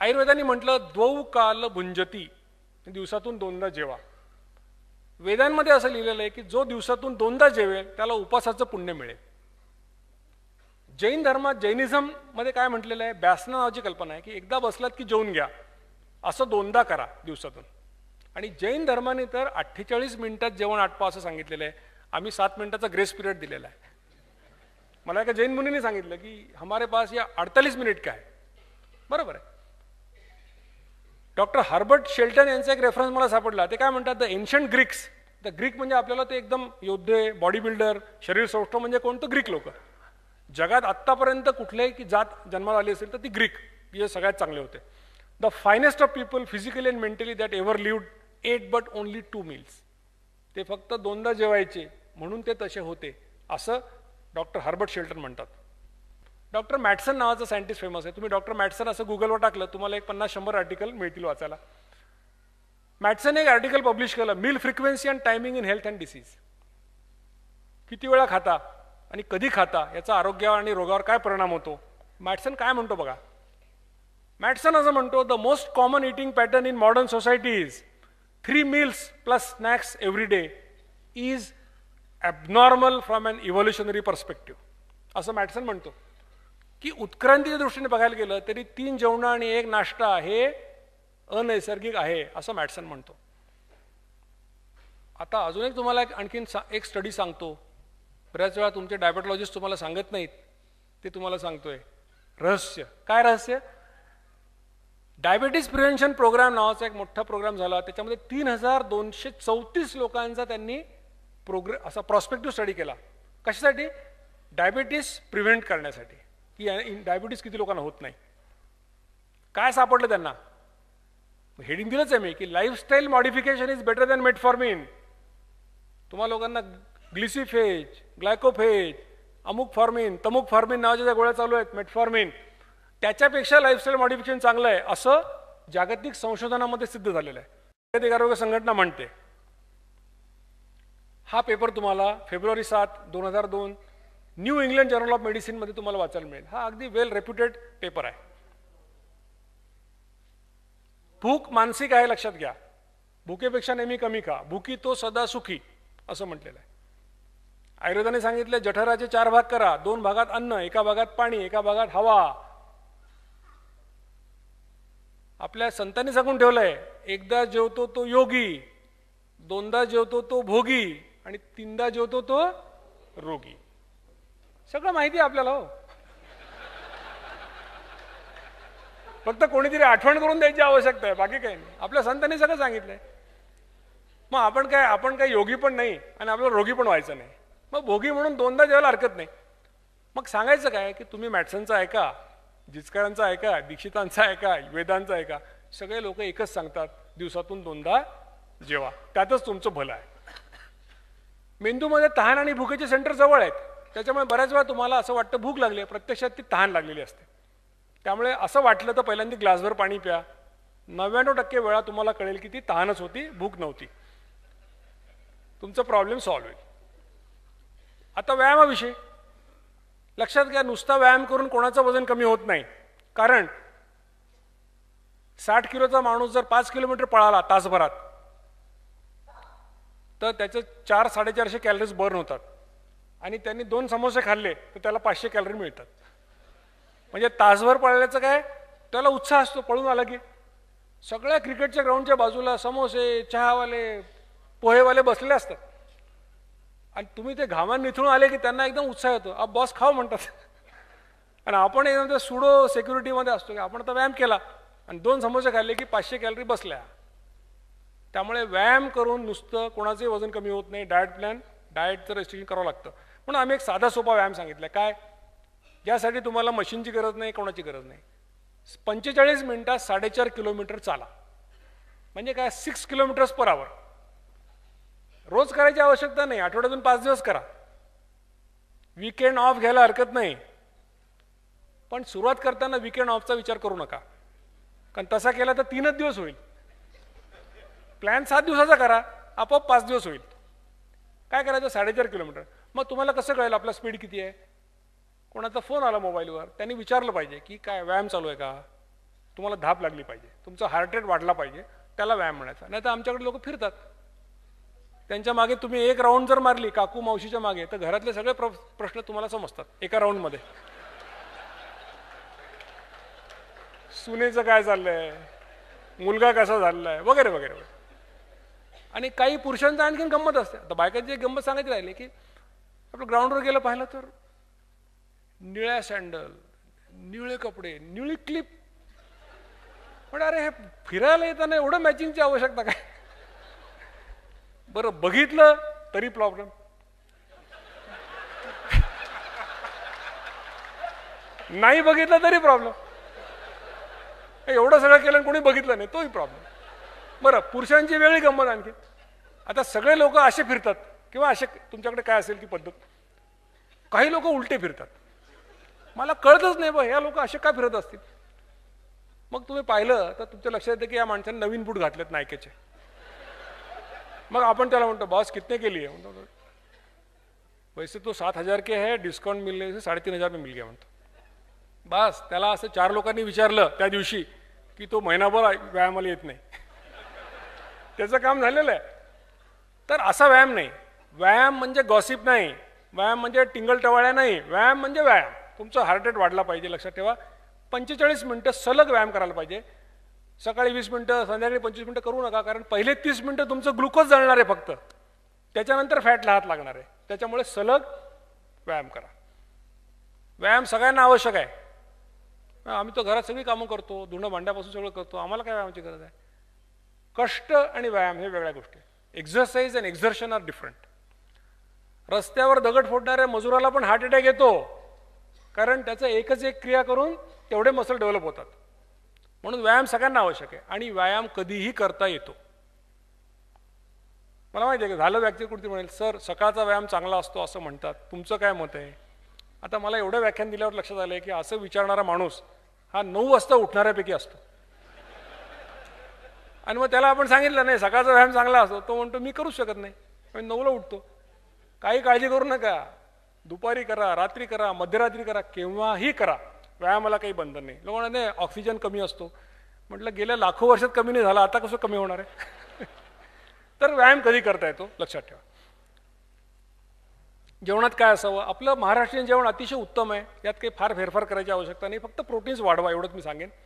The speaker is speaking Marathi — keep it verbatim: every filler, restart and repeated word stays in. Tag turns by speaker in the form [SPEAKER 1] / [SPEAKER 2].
[SPEAKER 1] आयुर्वेदाने म्हटलं द्वौ काल भुंजती, दिवसातून दोनदा जेवा. वेदांमध्ये असं लिहिलेलं आहे की जो दिवसातून दोनदा जेवेल त्याला उपासाचं पुण्य मिळेल. जैन धर्मात जैनिझम मध्ये काय म्हटलेलं आहे, ब्यासना नावाची कल्पना आहे की एकदा बसलात की जेवून घ्या, असं दोनदा करा दिवसातून. आणि जैन धर्माने तर अठ्ठेचाळीस मिनिटात जेवण आटपा असं सांगितलेलं आहे. आम्ही सात मिनिटाचा ग्रेस पिरियड दिलेला आहे. मला एका जैन मुनीने सांगितलं की हमारे पास या अडतालीस मिनिट काय. बरोबर आहे. डॉक्टर हर्बर्ट शेल्टन यांचा एक रेफरन्स मला सापडला. ते काय म्हणतात, the ancient Greeks, the Greek म्हणजे आपल्याला ते एकदम योद्धे, बॉडी बिल्डर, शरीर सौष्ठव म्हणजे कोणतं ग्रीक लोक. जगात आत्तापर्यंत कुठल्याही की जात जन्माला आली असेल तर ती ग्रीक, जे सगळ्यात चांगले होते. The finest of people physically and mentally that ever lived ate but only two meals. ते फक्त दोनदा जेवायचे म्हणून ते तसे होते असं डॉक्टर हर्बर्ट शेल्टन म्हणतात. डॉक्टर मॅटसन नावाचं सायंटिस्ट फेमस आहे. तुम्ही डॉक्टर मॅटसन असं गुगलवर टाकलं तुम्हाला एक पन्नास शंभर आर्टिकल मिळतील वाचायला. मॅटसन एक आर्टिकल पब्लिश केलं, meal frequency and timing in health and disease. किती वेळा खाता आणि कधी खाता याचा आरोग्यावर आणि रोगावर काय परिणाम होतो. मॅटसन काय म्हणतो बघा. मॅटसन असं म्हणतो, the most common eating pattern in modern society is three meals plus snacks every day is abnormal from an evolutionary perspective. असं मॅटसन म्हणतो की उत्क्रांतीच्या दृष्टीने बघायला गेलं तरी तीन जेवणं आणि एक नाश्ता हे अनैसर्गिक आहे असं मॅटसन म्हणतो. आता अजून एक तुम्हाला आणखीन एक स्टडी सांगतो. बऱ्याच वेळा तुमचे डायबेटॉलॉजिस्ट तुम्हाला सांगत नाहीत, ते तुम्हाला सांगतोय. रहस्य काय रहस्य. डायबिटीज प्रिव्हेन्शन प्रोग्राम नावाचा एक मोठा प्रोग्राम झाला. त्याच्यामध्ये तीन हजार दोनशे चौतीस लोकांचा त्यांनी प्रोग्रे असा प्रॉस्पेक्टिव्ह स्टडी केला. कशासाठी, डायबिटीस प्रिव्हेंट करण्यासाठी, की डायबिटीस किती लोकांना होत नाही. काय सापडलं त्यांना, हेडिंग दिलंच आहे मी की lifestyle modification is better than metformin. तुम्हा लोकांना ग्लिसिफेज, ग्लायकोफेज, अमुक फॉर्मिन, तमुक फॉर्मिन नावाच्या ज्या गोळ्या चालू आहेत, मेटफॉर्मिन, त्याच्यापेक्षा लाईफस्टाईल मॉडिफिकेशन चांगलं आहे असं जागतिक संशोधनामध्ये सिद्ध झालेलं आहे. जागतिक आरोग्य संघटना म्हणते. हा पेपर तुम्हाला फेब्रुवारी सात दोन हजार दोन New England Journal of Medicine मध्ये तुम्हाला वाचायला मिळेल. हा अगदी वेल रेप्युटेड पेपर आहे. भूक मानसिक आहे लक्षात घ्या. भुकेपेक्षा नेहमी कमी खा. भुकी तो सदा सुखी असं म्हटलेलं आहे. आयुर्वेदाने सांगितले जठराचे चार भाग करा. दोन भागात अन्न, एका भागात पाणी, एका भागात हवा. आपल्या संतांनी सांगून ठेवलंय, एकदा जेवतो तो योगी, दोनदा जेवतो तो भोगी आणि तीनदा जेवतो तो रोगी. सगळं माहिती आहे आपल्याला. हो, फक्त कोणीतरी आठवण करून द्यायची आवश्यकता आहे, बाकी काही नाही. आपल्या संतांनी सगळं सांगितलंय. मग आपण काय आपण काय योगी पण नाही आणि आपल्याला रोगी पण व्हायचं नाही. मग भोगी म्हणून दोनदा जेवायला हरकत नाही. मग सांगायचं काय की तुम्ही मॅटसनचा ऐका, जिचकरांचा ऐका, दीक्षितांचा ऐका, वेदांचा ऐका. सगळे लोक एकच सांगतात, दिवसातून दोनदा जेवा, त्यातच तुमचं भलं आहे. मेंदूमध्ये तहान आणि भुकेचे सेंटर जवळ आहेत. त्याच्यामुळे बऱ्याच वेळा तुम्हाला असं वाटतं भूक लागली आहे, प्रत्यक्षात ती तहान लागलेली असते. त्यामुळे असं वाटलं तर पहिल्यांदा ग्लासभर पाणी प्या. नव्याण्णव टक्के वेळा तुम्हाला कळेल की ती तहानच होती, भूक नव्हती. तुमचा प्रॉब्लेम सॉल्व्ह होईल. आता व्यायामाविषयी लक्षात घ्या, नुसता व्यायाम करून कोणाचं वजन कमी होत नाही. कारण साठ किलोचा माणूस जर पाच किलोमीटर पळाला तासभरात तर त्याचे चार साडेचारशे कॅलरीज बर्न होतात. आणि त्यांनी दोन समोसे खाल्ले तर त्याला पाचशे कॅलरी मिळतात. म्हणजे तासभर पळाल्याचं काय, त्याला उत्साह असतो. पळून आला की सगळ्या क्रिकेटच्या ग्राउंडच्या बाजूला समोसे, चहावाले, पोहेवाले बसलेले असतात. आणि तुम्ही ते घामान निथळून आले की त्यांना एकदम उत्साह येतो. अब बॉस खाव म्हणतात. आणि आपण एकदम ते सुडो सेक्युरिटीमध्ये असतो की आपण आता व्यायाम केला आणि दोन समोसे खाल्ले की पाचशे कॅलरी बसल्या. त्यामुळे व्यायाम करून नुसतं कोणाचंही वजन कमी होत नाही. डाएट प्लॅन, डाएटचं रेस्ट्रिक्शन करावं लागतं. म्हणून आम्ही एक साधा सोपा व्यायाम सांगितला. काय, यासाठी तुम्हाला मशीनची गरज नाही, कोणाची गरज नाही. पंचेचाळीस मिनिटात साडेचार किलोमीटर चाला. म्हणजे काय, सिक्स किलोमीटर्स पर आवर. रोज करायची आवश्यकता नाही, आठवड्यातून पाच दिवस करा. वीकेंड ऑफ घ्यायला हरकत नाही. पण सुरुवात करताना वीकेंड ऑफचा विचार करू नका, कारण तसा केला तर तीनच दिवस होईल. प्लॅन सात दिवसाचा करा, आपोआप पाच दिवस होईल. काय करायचं, साडेचार किलोमीटर. मग तुम्हाला कसं कळेल आपला स्पीड किती आहे. कोणाचा फोन आला मोबाईलवर, त्यांनी विचारलं पाहिजे की काय व्यायाम चालू आहे का. तुम्हाला धाप लागली पाहिजे, तुमचा हार्ट रेट वाढला पाहिजे, त्याला व्यायाम म्हणायचा. नाही तर आमच्याकडे लोक फिरतात, त्यांच्या मागे तुम्ही एक राऊंड जर मारली काकू मावशीच्या मागे, तर घरातले सगळे प्र प्रश्न तुम्हाला समजतात एका राऊंडमध्ये. सुनेचं काय चाललंय, मुलगा कसा झालाय, वगैरे वगैरे वगैरे. आणि काही पुरुषांचं आणखीन गंमत असते. आता बायकांची एक गंमत सांगायची राहिली की आपलं ग्राउंडवर गेलं पाहिलं तर निळ्या सँडल, निळे कपडे, निळी क्लिप. पण अरे हे फिरायला येताना एवढं मॅचिंगची आवश्यकता काय? बरं बघितलं तरी प्रॉब्लेम, नाही बघितलं तरी प्रॉब्लेम. एवढं सगळं केलं कोणी बघितलं नाही तोही प्रॉब्लेम. बरं पुरुषांची वेगळी गंमत आणखी. आता सगळे लोक असे फिरतात किंवा असे, तुमच्याकडे काय असेल ती पद्धत, काही लोक उलटे फिरतात. मला कळतच नाही बा या लोक असे का फिरत असतील. मग तुम्ही पाहिलं तर तुमच्या लक्षात येतं की या माणसाने नवीन बूट घातलेत नायकेचे. मग आपण त्याला म्हणतो बॉस कितने के लिए, म्हणतो वैसे तो सात हजार के है, डिस्काउंट मिलने से साडेतीन हजार में मिल गया म्हणतो. बस त्याला असं चार लोकांनी विचारलं त्या दिवशी की तो महिनाभर व्यायामाला येत नाही, त्याचं काम झालेलं आहे. तर असा व्यायाम नाही. व्यायाम म्हणजे गॉसिप नाही, व्यायाम म्हणजे टिंगल टवाळ्या नाही, व्यायाम म्हणजे व्यायाम. तुमचं हार्ट रेट वाढला पाहिजे, लक्षात ठेवा. पंचेचाळीस मिनिटं सलग व्यायाम करायला पाहिजे. सकाळी वीस मिनिटं, संध्याकाळी पंचवीस मिनिटं करू नका, कारण पहिले तीस मिनिटं तुमचं ग्लुकोज जळणार आहे फक्त, त्याच्यानंतर फॅटला हात लागणार आहे. त्याच्यामुळे सलग व्यायाम करा. व्यायाम सगळ्यांना आवश्यक आहे. आम्ही तो घरात सगळी कामं करतो, धुणं भांड्यापासून सगळं करतो, आम्हाला काय व्यायामाची गरज आहे? कष्ट आणि व्यायाम हे वेगळ्या गोष्टी. Exercise and exertion are different. रस्त्यावर दगड फोडणाऱ्या मजुराला पण हार्ट अटॅक येतो, कारण त्याचं एकच एक क्रिया करून तेवढे मसल डेव्हलप होतात. म्हणून व्यायाम सगळ्यांना आवश्यक आहे आणि व्यायाम कधीही करता येतो. मला माहिती आहे की झालं व्यक्ती कुठे म्हणेल सर सकाळचा व्यायाम चांगला असतो असं म्हणतात, तुमचं काय मत आहे? आता मला एवढं व्याख्यान दिल्यावर लक्षात आलंय की असं विचारणारा माणूस हा नऊ वाजता उठणाऱ्यापैकी असतो. आणि मग त्याला आपण सांगितलं नाही सकाळचा व्यायाम चांगला असतो, तो म्हणतो मी करूच शकत नाही, मी नऊला उठतो. काही काळजी करू नका, दुपारी करा, रात्री करा, मध्यरात्री करा, केव्हाही करा, व्यायामाला काही बंधन नाही. लोकांना नाही ऑक्सिजन कमी असतो, म्हटलं गेल्या लाखो वर्षात कमी नाही झाला, आता कसं कमी होणार आहे? तर व्यायाम कधी करता येतो लक्षात ठेवा. जेवणात काय असावं? आपलं महाराष्ट्रीयन जेवण अतिशय उत्तम आहे, यात काही फार फेरफार करायची आवश्यकता नाही, फक्त प्रोटीन्स वाढवा एवढंच मी सांगेन.